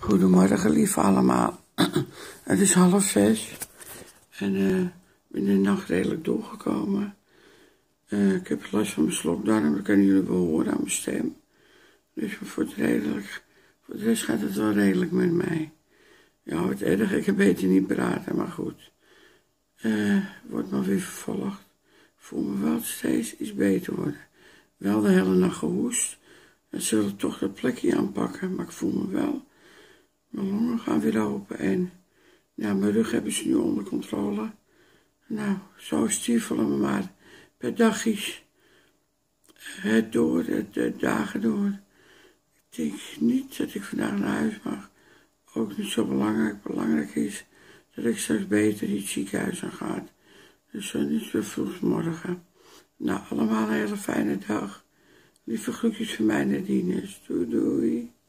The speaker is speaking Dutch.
Goedemorgen, lieve allemaal. Het is 5:30 en ik ben de nacht redelijk doorgekomen. Ik heb last van mijn slokdarm, dat kunnen jullie wel horen aan mijn stem. Dus voor de rest gaat het wel redelijk met mij. Ja, wat erg, ik heb beter niet praten, maar goed. Wordt maar weer vervolgd. Ik voel me wel steeds iets beter worden. Wel de hele nacht gehoest. Dan zullen toch dat plekje aanpakken, maar ik voel me wel. Mijn longen gaan weer open en ja, mijn rug hebben ze nu onder controle. Nou, zo stiefelen we maar per dagjes de dagen door. Ik denk niet dat ik vandaag naar huis mag. Ook niet zo belangrijk. Belangrijk is dat ik straks beter in het ziekenhuis aan ga. Dus niet meer vroeg morgen. Nou, allemaal een hele fijne dag. Lieve groetjes van mij, Nadine. Doei doei.